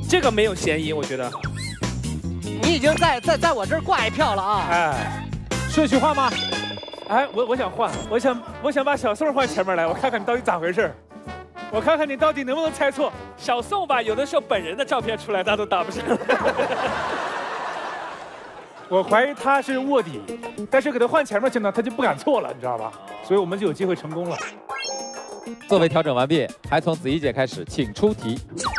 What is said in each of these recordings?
这个没有嫌疑，我觉得。 你已经在我这儿挂一票了啊！ 哎，顺序换吗？ 哎，我想换，我想把小宋换前面来，我看看你到底咋回事，我看看你到底能不能猜错。 小宋吧，有的时候本人的照片出来，他都答不上。 我怀疑他是卧底，但是给他换前面去呢，他就不敢错了，你知道吧？所以我们就有机会成功了。 座位调整完毕，还从子怡姐开始，请出题。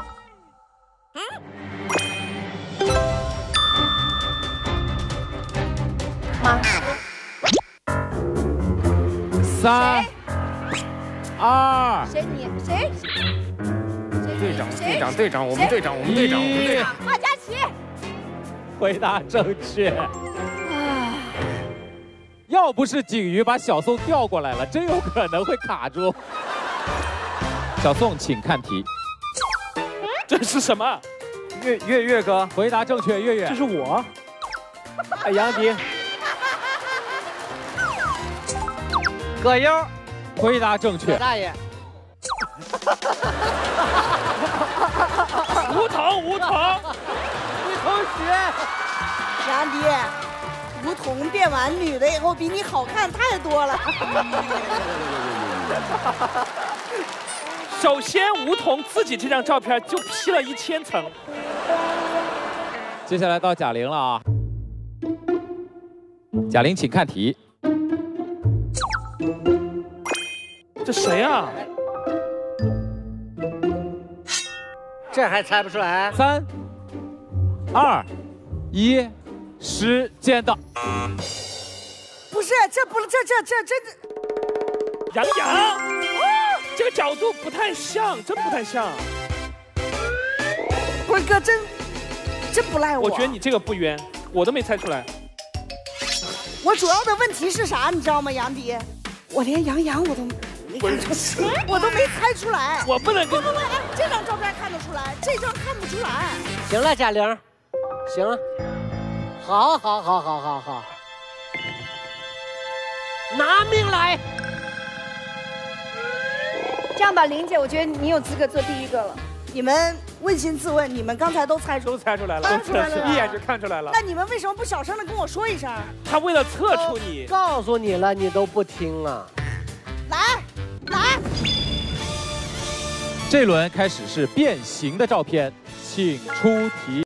妈 3、2， 谁你谁？ 队长，我们队长。 马嘉祺。 回答正确。要不是景瑜把小宋调过来了，真有可能会卡住。小宋，请看题。 这是什么？ 岳哥， 回答正确，岳岳。 这是我。 哎，杨迪。葛优， 回答正确。 大爷。 吴桐， 女同学。 杨迪，吴桐变完女的以后比你好看太多了。 首先，吴桐自己这张照片就 P 了1000层。 接下来到贾玲了啊！贾玲，请看题。 这谁啊？ 这还猜不出来 ？3、2、1，时间到。 不是，这真的。 杨洋，这个角度不太像，真不太像。 不是哥，真不赖我。 我觉得你这个不冤，我都没猜出来。 我主要的问题是啥，你知道吗，杨迪？我连杨洋我都没看出来，我都没猜出来。 我不能跟。 不，哎，这张照片看得出来，这张看不出来。 行了，贾玲，行了，好，拿命来！ 这样吧，玲姐，我觉得你有资格做第一个了。 你们扪心自问，你们刚才都猜出来了，一眼就看出来了。 那你们为什么不小声的跟我说一声？ 他为了测出你， 告诉你了，你都不听啊！ 来， 这轮开始是变形的照片，请出题。